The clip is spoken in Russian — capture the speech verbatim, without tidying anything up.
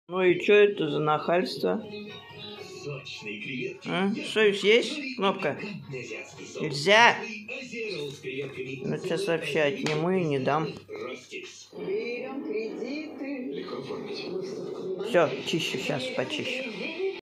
Ну и что это за нахальство? А? Совесть есть? Кнопка? Нельзя? Ну сейчас вообще отниму и не дам. Все, чищу, сейчас почищу.